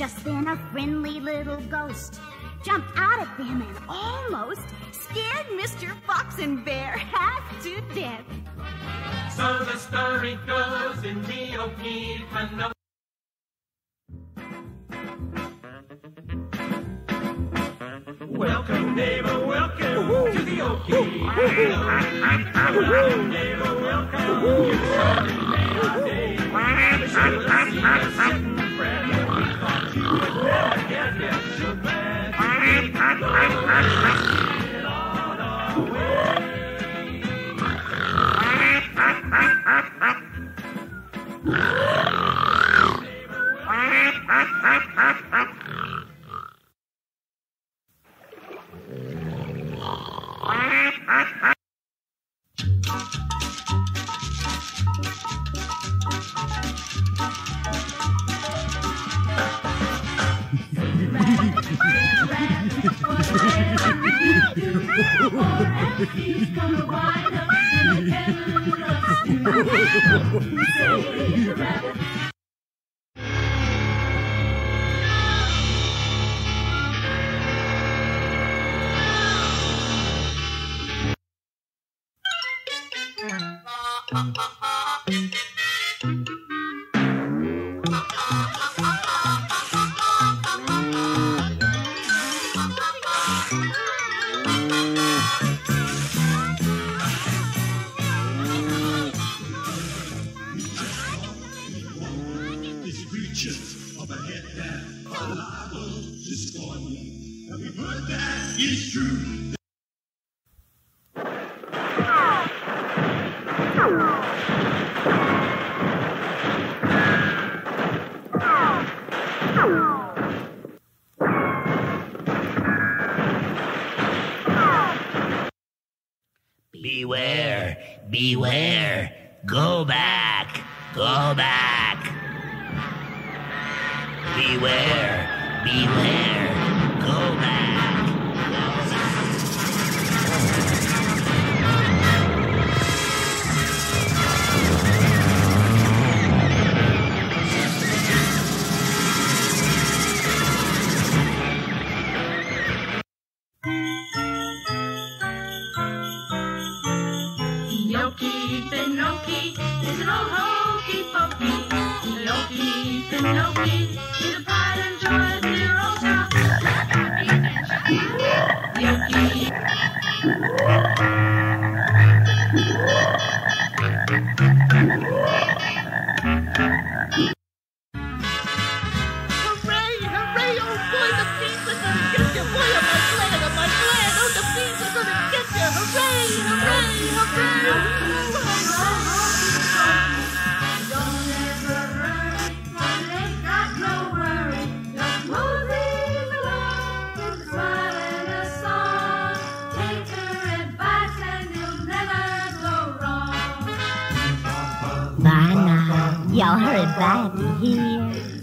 Just then a friendly little ghost jumped out at them and almost scared Mr. Fox and Bear half to death. So the story goes in the Okefenokee. Welcome, neighbor, welcome to the Okefenokee. Welcome, neighbor, welcome. You surely made our day. We should have seen us sitting friend. We thought you would never get here. So glad you could go on our way. He's gonna wind up in a rabbit. Of a head that reliable is for you. And we've heard that is true. Beware, beware, go back, go back. Beware, beware, go back. Okefenokee is an old hokey pokey. Okefenokee is a pride and joy of dear old town. Hooray, hooray, oh boy, the bees are gonna get you. Boy, am I glad, oh the bees are gonna get you. Hooray, hooray, hooray. Bye now. Y'all hurry back here.